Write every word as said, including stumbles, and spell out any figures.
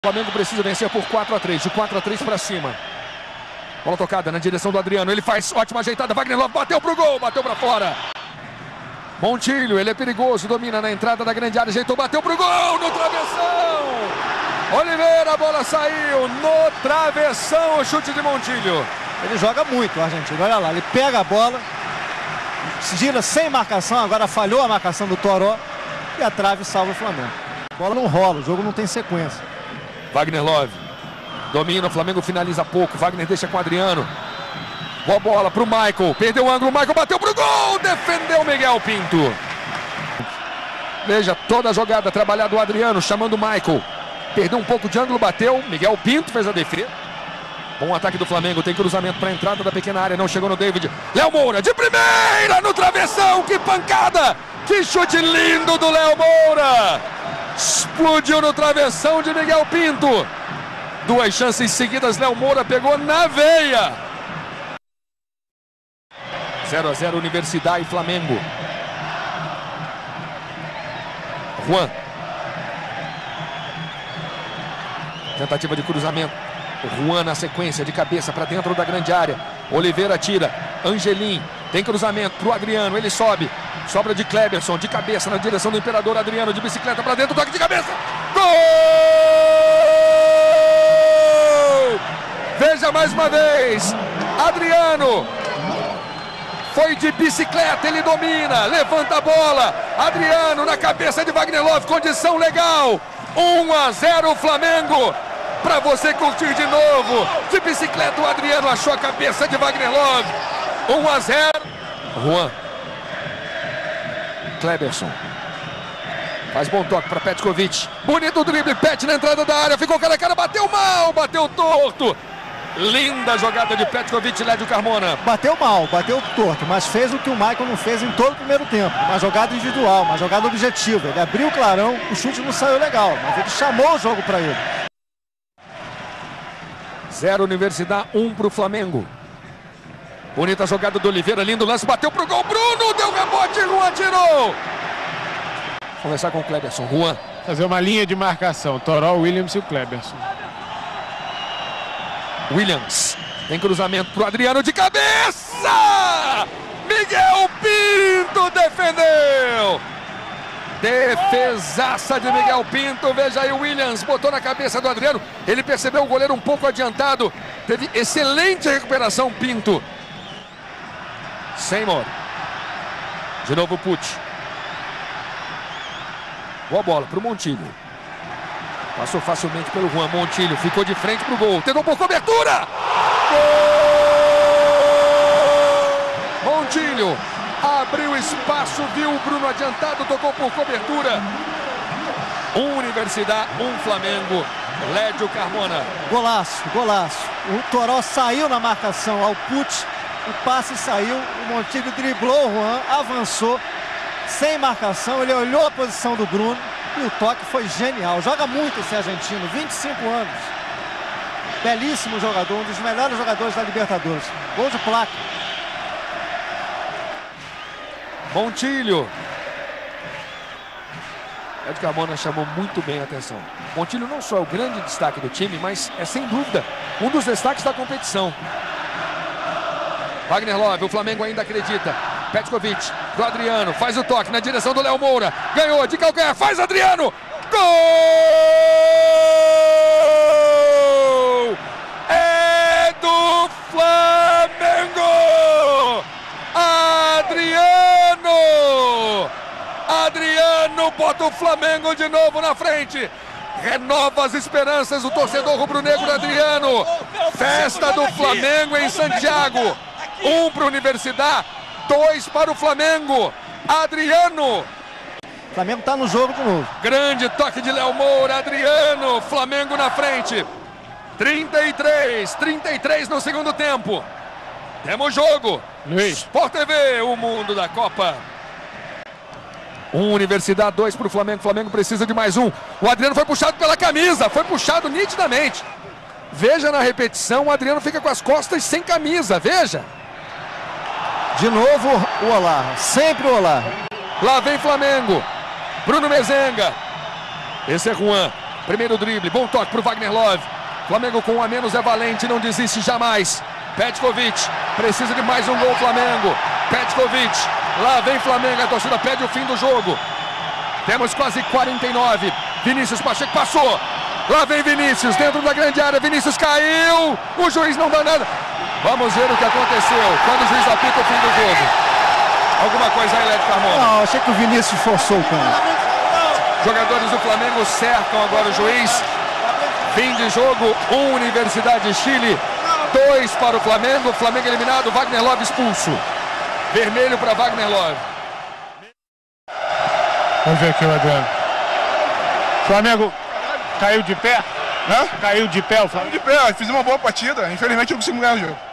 O Flamengo precisa vencer por quatro a três, de quatro a três para cima. Bola tocada na direção do Adriano, ele faz ótima ajeitada, Wagner Love bateu pro gol, bateu para fora. Montilho, ele é perigoso, domina na entrada da grande área, ajeitou, bateu pro gol, no travessão. Oliveira, a bola saiu, no travessão, o chute de Montilho. Ele joga muito, o argentino, olha lá, ele pega a bola, gira sem marcação, agora falhou a marcação do Toró e a trave salva o Flamengo. A bola não rola, o jogo não tem sequência. Wagner Love domina, o Flamengo finaliza pouco, Wagner deixa com o Adriano. Boa bola pro Michael, perdeu o ângulo, o Michael bateu pro gol, defendeu Miguel Pinto. Veja toda a jogada trabalhada do Adriano, chamando o Michael. Perdeu um pouco de ângulo, bateu, Miguel Pinto fez a defesa. Bom ataque do Flamengo, tem cruzamento para a entrada da pequena área, não chegou no David. Léo Moura de primeira no travessão, que pancada, que chute lindo do Léo Moura. Explodiu no travessão de Miguel Pinto. Duas chances seguidas, Léo Moura pegou na veia. zero a zero Universidade e Flamengo. Juan. Tentativa de cruzamento. Juan na sequência, de cabeça para dentro da grande área. Oliveira tira. Angelim. Tem cruzamento para o Adriano. Ele sobe. Sobra de Kleberson. De cabeça na direção do Imperador. Adriano de bicicleta para dentro. Toque de cabeça. Gol! Veja mais uma vez. Adriano. Foi de bicicleta. Ele domina. Levanta a bola. Adriano na cabeça de Wagner Love. Condição legal. um a zero Flamengo. Para você curtir de novo. De bicicleta o Adriano achou a cabeça de Wagner Love. um a zero. Juan. Kleberson. Faz bom toque para Petkovic. Bonito drible. Pet na entrada da área. Ficou cara a cara. Bateu mal. Bateu torto. Linda jogada de Petkovic e Lédio Carmona. Bateu mal, bateu torto, mas fez o que o Michael não fez em todo o primeiro tempo. Uma jogada individual, uma jogada objetiva. Ele abriu o clarão, o chute não saiu legal, mas ele chamou o jogo para ele. Zero Universidade, um para o Flamengo. Bonita jogada do Oliveira, lindo lance, bateu pro gol. Bruno deu rebote, Juan tirou. Conversar com o Kleberson. Juan. Fazer uma linha de marcação, Toró, Williams e o Kleberson. Williams, tem cruzamento pro Adriano de cabeça! Miguel Pinto defendeu! Defesaça de Miguel Pinto, veja aí o Williams, botou na cabeça do Adriano, ele percebeu o goleiro um pouco adiantado, teve excelente recuperação Pinto. Seymour, de novo o Pucci. Boa bola pro Montilho. Passou facilmente pelo Juan. Montilho ficou de frente pro gol. Tentou por cobertura. Gol! Montilho abriu espaço, viu o Bruno adiantado, tocou por cobertura. Um Universidade, um Flamengo. Lédio Carmona. Golaço, golaço. O Toró saiu na marcação ao Pucci. O passe saiu. O Montilho driblou o Juan, avançou. Sem marcação, ele olhou a posição do Bruno. E o toque foi genial. Joga muito esse argentino, vinte e cinco anos. Belíssimo jogador, um dos melhores jogadores da Libertadores. Gol de placa. Montilho. Ed Carmona chamou muito bem a atenção. Montilho não só é o grande destaque do time, mas é sem dúvida um dos destaques da competição. Wagner Love, o Flamengo ainda acredita. Petkovic pro Adriano, faz o toque na direção do Léo Moura, ganhou de calcanhar, faz Adriano, gol! É do Flamengo! Adriano! Adriano bota o Flamengo de novo na frente, renova as esperanças do torcedor rubro-negro. Adriano, festa do Flamengo em Santiago, um para a Universidade, dois para o Flamengo. Adriano. O Flamengo está no jogo de novo. Grande toque de Léo Moura. Adriano. Flamengo na frente. trinta e três. trinta e três no segundo tempo. Temos jogo. Luiz. Sport T V, o mundo da Copa. Um Universidade, dois para o Flamengo. Flamengo precisa de mais um. O Adriano foi puxado pela camisa. Foi puxado nitidamente. Veja na repetição. O Adriano fica com as costas sem camisa. Veja. De novo o Olá, sempre o Olá. Lá vem Flamengo. Bruno Mezenga. Esse é Juan. Primeiro drible, bom toque pro Wagner Love. Flamengo com um a menos é valente, não desiste jamais. Petkovic, precisa de mais um gol Flamengo. Petkovic, lá vem Flamengo, a torcida pede o fim do jogo. Temos quase quarenta e nove. Vinícius Pacheco passou. Lá vem Vinícius, dentro da grande área. Vinícius caiu. O juiz não dá nada. Vamos ver o que aconteceu quando o juiz apita o fim do jogo. Alguma coisa aí, Lédio Carmona? Não, achei que o Vinícius forçou o campo. Jogadores do Flamengo cercam agora o juiz. Fim de jogo, um Universidade de Chile, dois para o Flamengo. Flamengo eliminado, Wagner Love expulso. Vermelho para Wagner Love. Vamos ver aqui o Adriano. Flamengo caiu de pé? Hã? Caiu de pé o Flamengo? De pé, fiz uma boa partida. Infelizmente não conseguimos ganhar o jogo.